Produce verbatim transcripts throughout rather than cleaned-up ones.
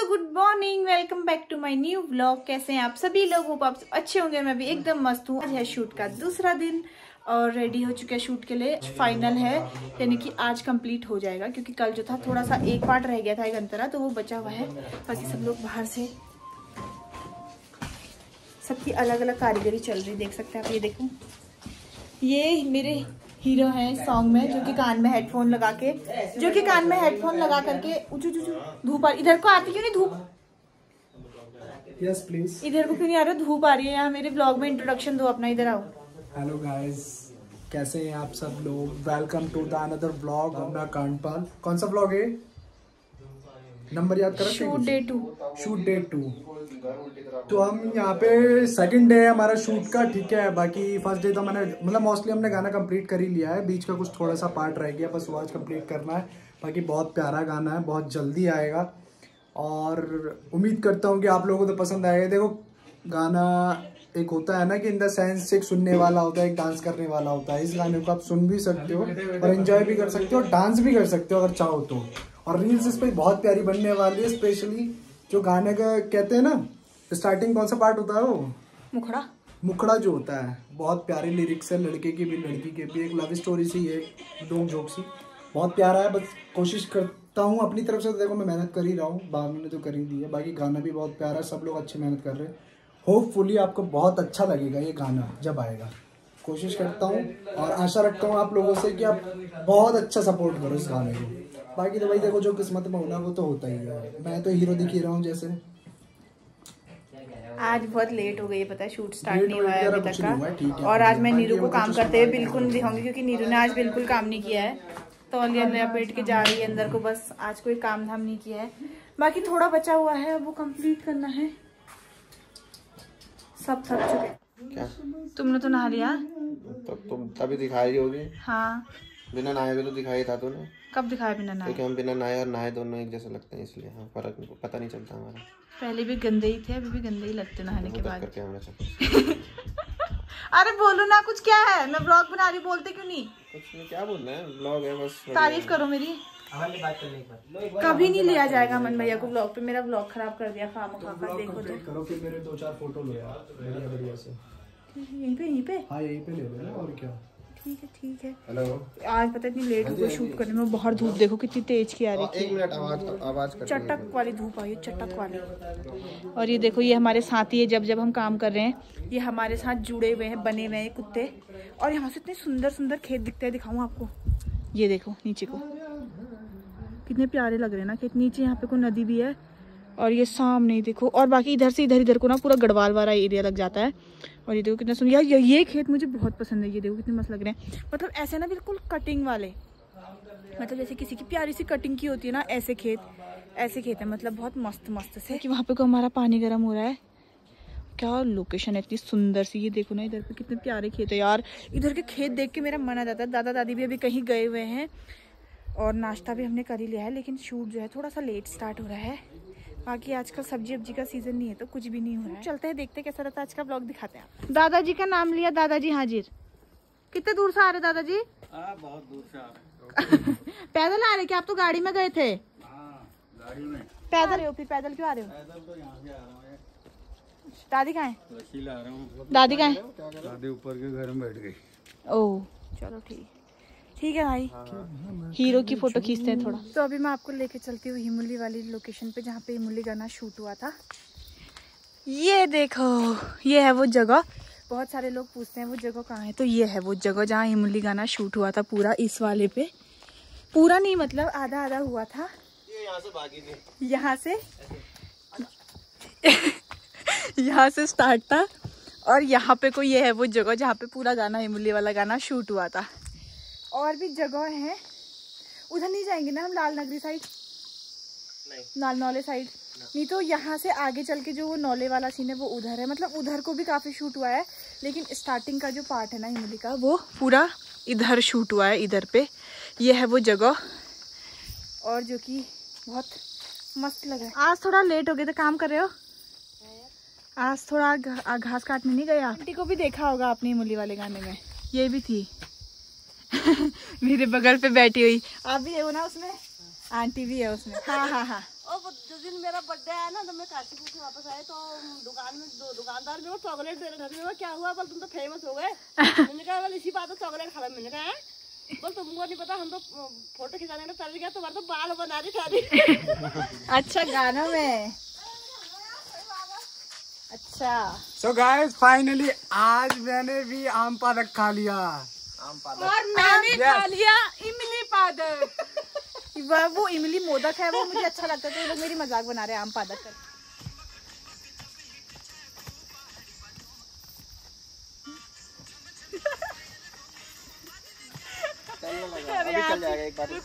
Good morning, welcome back to my new vlog. कैसे हैं आप सभी लोग? होप आप अच्छे होंगे। मैं भी एकदम मस्त हूँ। आज है शूट का दूसरा दिन और रेडी हो चुका है शूट के लिए। फाइनल है, यानी कि आज कंप्लीट हो जाएगा, क्योंकि कल जो था थोड़ा सा एक पार्ट रह गया था, एक अंतरा, तो वो बचा हुआ है। बाकी सब लोग बाहर से, सबकी अलग अलग कारीगरी चल रही, देख सकते हैं आप। ये देखो, ये मेरे हीरो हैं सॉन्ग में, जो कि कान में हेडफोन लगा के जो कि कान में हेडफोन लगा करके उचू चू धूप आ रही। इधर को आती क्यों नहीं धूप? Yes please. इधर को क्यों नहीं आ रहा? धूप आ रही है यहाँ मेरे ब्लॉग में। इंट्रोडक्शन दो अपना, इधर आओ। हेलो गाइस, कैसे हैं आप सब लोग? Welcome to the another vlog. अपना कांडपाल। कौन सा व्लॉग है? नंबर याद करो। Shoot day two. Shoot day two. तो हम यहाँ पे सेकंड डे है हमारा शूट का, ठीक है। बाकी फर्स्ट डे तो मैंने मतलब मोस्टली हमने गाना कंप्लीट कर ही लिया है। बीच का कुछ थोड़ा सा पार्ट रह गया, बस वो आज कंप्लीट करना है। बाकी बहुत प्यारा गाना है, बहुत जल्दी आएगा और उम्मीद करता हूँ कि आप लोगों को तो पसंद आएगा। देखो, गाना एक होता है ना कि इन द सेंस एक सुनने वाला होता है, एक डांस करने वाला होता है। इस गाने को आप सुन भी सकते हो और एंजॉय भी कर सकते हो, डांस भी कर सकते हो अगर चाहो तो। और रील्स इस पर बहुत प्यारी बनने वाली है। स्पेशली जो गाने का कहते हैं ना, स्टार्टिंग कौन सा पार्ट होता है वो? मुखड़ा। मुखड़ा जो होता है, बहुत प्यारी लिरिक्स है, लड़के की भी लड़की के भी। एक लव स्टोरी सी है, डोंग जोक सी, बहुत प्यारा है। बस कोशिश करता हूँ अपनी तरफ से, तो देखो मैं मेहनत कर ही रहा हूँ, बाबू ने तो कर ही दी है। बाकी गाना भी बहुत प्यारा है, सब लोग अच्छी मेहनत कर रहे हैं। होपफुली आपको बहुत अच्छा लगेगा ये गाना जब आएगा। कोशिश करता हूँ और आशा रखता हूँ आप लोगों से कि आप बहुत अच्छा सपोर्ट करो इस गाने को। बाकी तो भाई देखो, जो किस्मत में होना वो तो होता ही है। मैं तो हीरो दिख ही रहा हूँ जैसे। आज बहुत लेट हो गई है, पता है, शूट स्टार्ट नहीं हुआ है अभी तक का। और आज मैं नीरू को काम करते हुए बिल्कुल नहीं दिखाऊंगी, क्योंकि नीरू ने आज बिल्कुल काम नहीं किया है। तौलिया लपेट के जा रही है अंदर को, बस आज कोई काम धाम नहीं किया है। बाकी थोड़ा बचा हुआ है, अब वो कंप्लीट करना है। सब थक चुके। क्या तुमने तो नहा लिया? तो तुम तभी दिखाई होगी। हाँ, बिना नहाए हुए तो दिखाई था तूने। कब दिखाया बिना नहाए? क्योंकि हम बिना नहाए और नहाए दोनों एक जैसे लगते हैं, इसलिए हाँ, फर्क पता नहीं चलता हमारा। पहले भी गंदे ही थे, अभी भी गंदे ही लगते नहाने के बाद। करके हमें अरे बोलो ना, कुछ क्या है? मैं ब्लॉग बना रही, बोलते क्यों नहीं? कुछ नहीं, क्या बोलना है, ब्लॉग है बस। तारीफ करो मेरी। कभी नहीं लिया जाएगा अमन भैया को ब्लॉग पे। मेरा ब्लॉग खराब कर दिया खाम खा कर। देखो तो करो कि मेरे दो चार फोटो लो यार, बढ़िया बढ़िया से। यहीं पे यहीं पे हाँ यहीं पे ले लो ना, और क्या। ठीक है ठीक है। हेलो, आज पता इतनी लेट हो गई शूट करने में। बाहर धूप देखो कितनी तेज की आ रही एक मिनट, आवाज आवाज कर। चटक वाली धूप आई है, चटक वाली। और ये देखो, ये हमारे साथी है। जब जब हम काम कर रहे हैं, ये हमारे साथ जुड़े हुए हैं, बने हुए हैं कुत्ते। और यहाँ से इतने सुंदर सुंदर खेत दिखते हैं, दिखाऊं आपको। ये देखो नीचे को कितने प्यारे लग रहे हैं ना खेत। नीचे यहाँ पे कोई नदी भी है और ये सामने देखो। और बाकी इधर से इधर इधर को ना पूरा गढ़वाल वाला एरिया लग जाता है। और ये देखो कितना सुंदर यार, ये, ये खेत मुझे बहुत पसंद है। ये देखो कितने मस्त लग रहे हैं। मतलब ऐसे ना बिल्कुल कटिंग वाले, मतलब जैसे किसी की प्यारी सी कटिंग की होती है ना, ऐसे खेत ऐसे खेत है। मतलब बहुत मस्त मस्त से कि वहाँ पे को हमारा पानी गर्म हो रहा है। क्या लोकेशन है इतनी सुंदर सी। ये देखो ना, इधर पे कितने प्यारे खेत है यार। इधर के खेत देख के मेरा मन आ जाता है। दादा दादी भी अभी कहीं गए हुए हैं और नाश्ता भी हमने कर ही लिया है, लेकिन शूट जो है थोड़ा सा लेट स्टार्ट हो रहा है। बाकी आजकल सब्जी अब्जी का सीजन नहीं है, तो कुछ भी नहीं हो रहा है। चलते हैं, देखते हैं कैसा रहता है आज का ब्लॉग, दिखाते हैं। दादाजी का नाम लिया, दादाजी हाजिर। कितने दूर से आ रहे दादाजी? बहुत दूर से आ रहे। पैदल आ रहे क्या? आप तो गाड़ी में गए थे। हाँ, गाड़ी में। पैदल आ रहे हो? फिर पैदल क्यों आ रहे हो? पैदल तो यहाँ से आ रहा हूँ। दादी कहाँ है? रस्सी ला रहा हूँ। दादी कहाँ है? दादी ऊपर के घर में बैठ गई। ओह चलो ठीक ठीक है भाई। हीरो की फोटो खींचते हैं थोड़ा। तो अभी मैं आपको लेके चलती हूँ हिमुली वाली लोकेशन पे, जहाँ पे हिमुली गाना शूट हुआ था। ये देखो, ये है वो जगह। बहुत सारे लोग पूछते हैं वो जगह कहाँ है, तो ये है वो जगह जहाँ हिमुली गाना शूट हुआ था। पूरा इस वाले पे, पूरा नहीं मतलब आधा आधा हुआ था। ये यहाँ से भागी थी, यहाँ से यहाँ से स्टार्ट था और यहाँ पे कोई ये है वो जगह जहाँ पे पूरा गाना हिमुली वाला गाना शूट हुआ था। और भी जगह हैं, उधर नहीं जाएंगे ना हम, लाल नगरी साइड नहीं, लाल नौले साइड नहीं। तो यहाँ से आगे चल के जो वो नौले वाला सीन है वो उधर है। मतलब उधर को भी काफ़ी शूट हुआ है, लेकिन स्टार्टिंग का जो पार्ट है ना हिमुली का, वो पूरा इधर शूट हुआ है, इधर पे। ये है वो जगह, और जो कि बहुत मस्त लग रहा है। आज थोड़ा लेट हो गए थे, काम कर रहे हो? आज थोड़ा घास काटने नहीं गया। आंटी को भी देखा होगा आपने हिमुली वाले गाने में, ये भी थी मेरे बगल पे बैठी हुई। आप भी हो ना उसमें? आंटी भी है उसमें। हाँ हाँ हाँ। और जिस दिन मेरा बर्थडे आया ना, तो मैं काशीपुर से वापस आए तो दुकान में दो दुकानदार मेरे को चॉकलेट दे रहे थे। क्या हुआ? बोल तुम तो फेमस हो गए। मैंने कहा बोल इसी बात चॉकलेट खा। मैंने कहा बोल तुमको नहीं पता, हम तो फोटो खिंचाने का चल गया, तुम्हारे तो बाल बना रही सारी। अच्छा गाना में। अच्छा सो गाइस फाइनली आज मैंने भी आम पादक खा लिया। आम पादक और मैंने खा लिया इमली पादक। वह वो इमली मोदक है, वो मुझे अच्छा लगता है, तो ये लोग मेरी मजाक बना रहे हैं आम पादक कर। अभी चल जाएगा एक बार।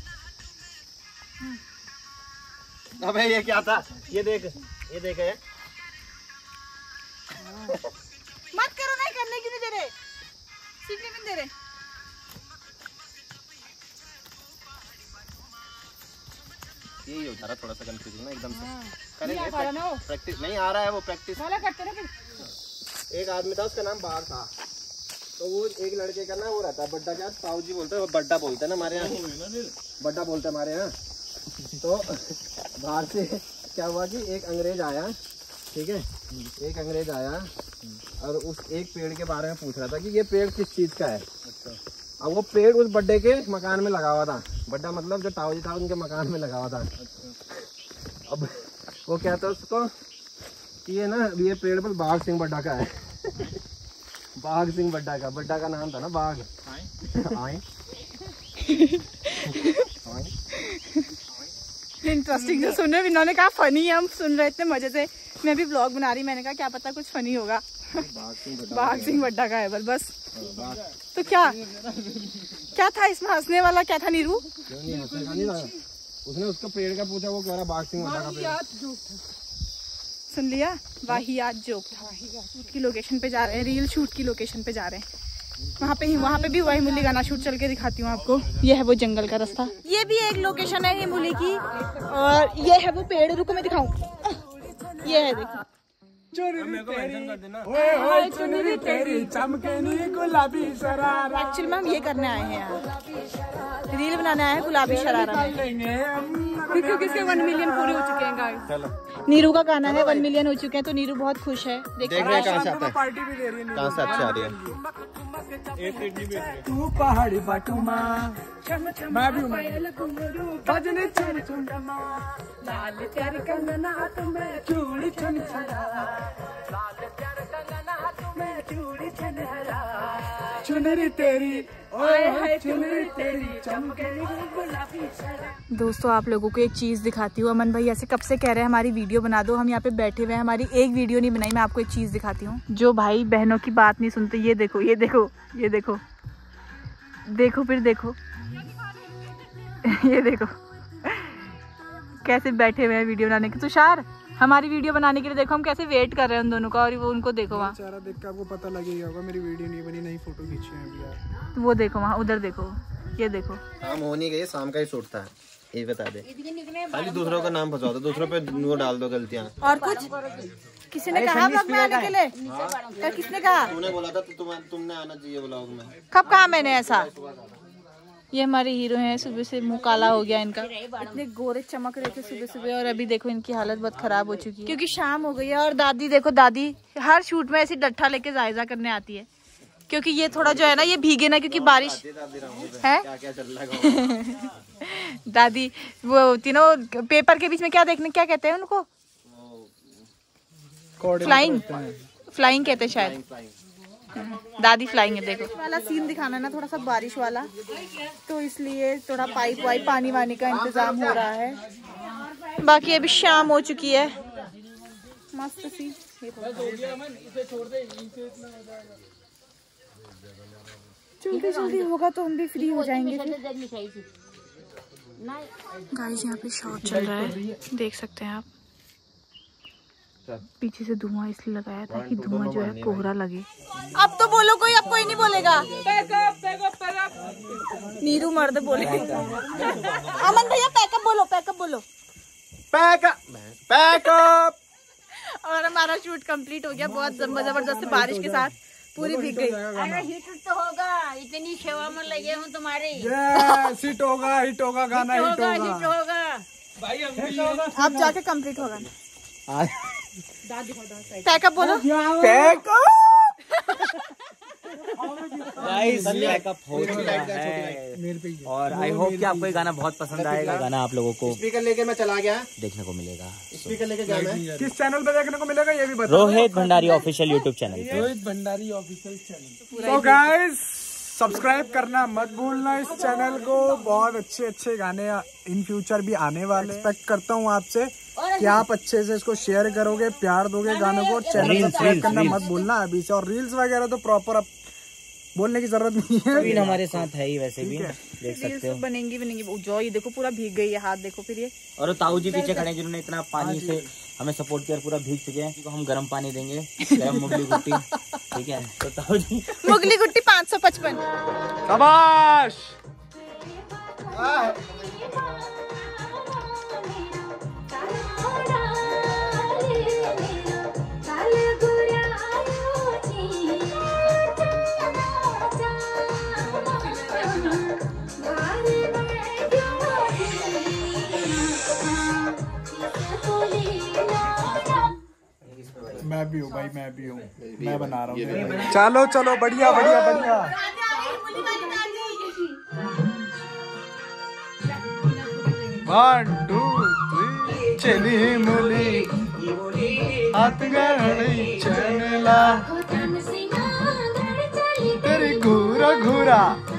अबे ये क्या था? ये देख, ये देख है। मत करो, नहीं करने क्यों नहीं दे रहे, सीखने भी नहीं दे रहे। यही हो जा रहा थोड़ा सा कंफ्यूजन ना एकदम से। नहीं आ पा रहा ना वो। प्रैक्टिस नहीं आ रहा है, वो प्रैक्टिस वाला करते ना फिर। एक आदमी था, उसका नाम बार था, तो वो एक लड़के का ना वो रहता है बड्डा, क्या ताऊ जी बोलते हैं, वो बड्डा बोलते हैं ना हमारे यहाँ, बड्डा बोलते हैं हमारे यहाँ। तो बाहर से क्या हुआ कि एक अंग्रेज आया, ठीक है, एक अंग्रेज आया और उस एक पेड़ के बारे में पूछ रहा था कि ये पेड़ किस चीज का है। अब वो पेड़ उस बड्डे के मकान में लगा हुआ था। बड्डा मतलब जो ताऊ जी था उनके मकान में लगा हुआ था। अब वो कहता है उसको कि ये ना ये पेड़ पर बाघ सिंह बड्डा का है। बाघ सिंह बड्डा का, बड्डा का नाम था ना बाघ। इंटरेस्टिंग जो सुन रहे, इन्होंने कहा फनी है, हम सुन रहे इतने मजे से। मैं भी ब्लॉग बना रही, मैंने कहा क्या पता कुछ फनी होगा। बाघ सिंह बड्डा का है बस बस। तो क्या क्या था इसमें हंसने वाला? क्या था नीरू? क्यों नहीं हंसेगा? नहीं था, उसने उसको पेड़ का पूछा, वो कह रहा बाघ सिंह बड्डा का पेड़। सुन लिया, वाहियात जोक था। शूट की लोकेशन पे जा रहे हैं, रील शूट की लोकेशन पे जा रहे हैं। वहाँ पे ही वहाँ पे भी वही मूली गाना शूट चल के दिखाती हूँ आपको। ये है वो जंगल का रास्ता, ये भी एक लोकेशन है हिमूली की, और ये है वो पेड़। रुको मैं दिखाऊं, ये है देखो। एक्चुअल में हम ये करने आए हैं यार, रील बनाने आए हैं गुलाबी शरारा में, क्योंकि इसके वन मिलियन पूरे हो चुके हैं गाइस। नीरू का गाना है, वन मिलियन हो चुके हैं, तो नीरू बहुत खुश है। देख रहे हैं कहाँ से आता है, पार्टी भी दे रही है, कहाँ से अच्छी आ रही है। तू पहाड़ी बाटूमा, मैं भी चुनरी तेरी, ओए चुनरी तेरी चमकेगी गुलाबी। दोस्तों आप लोगों को एक चीज दिखाती हूँ। अमन भाई ऐसे कब से कह रहे हैं हमारी वीडियो बना दो, हम यहाँ पे बैठे हुए हैं, हमारी एक वीडियो नहीं बनाई। मैं आपको एक चीज दिखाती हूँ। जो भाई बहनों की बात नहीं सुनते, ये देखो ये देखो ये देखो देखो फिर देखो ये देखो कैसे बैठे हुए हैं वीडियो बनाने के। तुषार हमारी वीडियो बनाने के लिए देखो हम कैसे वेट कर रहे हैं उन दोनों का, और वो उनको देखो वहाँ। बेचारा देख के आपको पता लगेगा होगा मेरी वीडियो नहीं बनी, नहीं फोटो खींची है अभी यार। तो वो देखो वहाँ, उधर देखो, ये देखो। शाम हो नहीं गई, शाम का ही शूट था, ये बता दे। खाली दूसरों का नाम फंसा दो, दूसरों पे वो डाल दो गलतियाँ। और कुछ किसी ने कहा ब्लॉग में आने के लिए? किसने कहा? तूने बोला था तो तुम तुमने आना चाहिए ब्लॉग में। कब कहा मैंने ऐसा? ये हमारे हीरो हैं, सुबह से मुंह काला हो गया इनका, इतने गोरे चमक रहे थे सुबह सुबह, और अभी देखो इनकी हालत बहुत खराब हो चुकी है क्योंकि शाम हो गई है। और दादी देखो, दादी हर शूट में ऐसी डट्ठा लेके जायजा करने आती है, क्योंकि ये थोड़ा जो है ना ये भीगे ना, क्योंकि बारिश है। क्या क्या चल रहा है दादी वो होती ना पेपर के बीच में, क्या देखने, क्या कहते हैं उनको? फ्लाइंग, फ्लाइंग कहते हैं शायद। दादी फ्लाइंग है। देखो वाला सीन दिखाना ना थोड़ा सा बारिश वाला, तो इसलिए थोड़ा पाइप वाइप पानी वानी का इंतजाम हो रहा है। बाकी अभी शाम हो चुकी है, मस्त सी। जल्दी जल्दी होगा तो हम भी फ्री हो जाएंगे। गाइस यहाँ पे शॉट चल रहा है, देख सकते हैं आप। पीछे से धुआं इसलिए लगाया था कि धुआं जो है कोहरा लगे। अब तो बोलो कोई, अब कोई नहीं बोलेगा। नीरू मर्द बोले। अमन भैया पैकअप बोलो, पैकअप बोलो, पैकअप पैकअप। और हमारा शूट कंप्लीट हो गया, बहुत जबरदस्त बारिश के साथ, पूरी भीग गई। अरे हिट तो होगा, इतनी सेवा में लगे हूँ तुम्हारी। हिट होगा, हिट होगा गाना, हिट होगा, हिट होगा। आप जाके कंप्लीट होगा। पैकअप बोलो। गाइस पैकअप हो चुका है और आई होप कि आपको ये गाना बहुत पसंद आएगा। गाना आप लोगों को स्पीकर लेके मैं चला गया, देखने को मिलेगा। स्पीकर लेके गया मैं। किस चैनल पे देखने को मिलेगा ये भी बताओ। Rohit Bhandari official YouTube channel पे। Rohit Bhandari official channel. तो गाइस सब्सक्राइब करना मत भूलना इस चैनल को। बहुत अच्छे अच्छे गाने इन फ्यूचर भी आने वाले। एक्सपेक्ट करता हूँ आपसे कि आप अच्छे से इसको शेयर करोगे, प्यार दोगे गानों को। चैनल सब्सक्राइब करना मत भूलना अभी से। और रील्स वगैरह तो प्रॉपर अब बोलने की जरूरत नहीं है, हमारे साथ है ही वैसे भी देख सकते हो। बनेंगी बनेंगी जो ये देखो पूरा भीग गई है, हाथ देखो फिर ये। और ताऊ जी पीछे खड़े हैं जिन्होंने इतना पानी से हमें सपोर्ट किया, पूरा भीग चुके हैं। हम गर्म पानी देंगे, गर्म मुगली गुट्टी, ठीक है। तो ताऊ जी मुगली गुट्टी पाँच सौ पचपन। शाबाश। मैं भी हूँ भाई, मैं भी हूँ, मैं बना रहा हूँ। चलो चलो बढ़िया बढ़िया बढ़िया। वन टू थ्री चली मुली हाथ गड़ी चला तेरी घूरा घूरा